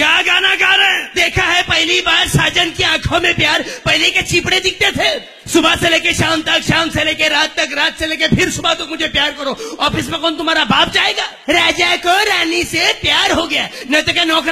क्या गाना गा रहे हैं? देखा है पहली बार साजन की आंखों में प्यार, पहले के चिपड़े दिखते थे। सुबह से लेके शाम तक, शाम से लेके रात तक, रात से लेके फिर सुबह तक मुझे प्यार करो। ऑफिस में कौन तुम्हारा बाप जाएगा? राजा को रानी से प्यार हो गया, न तो क्या नौकर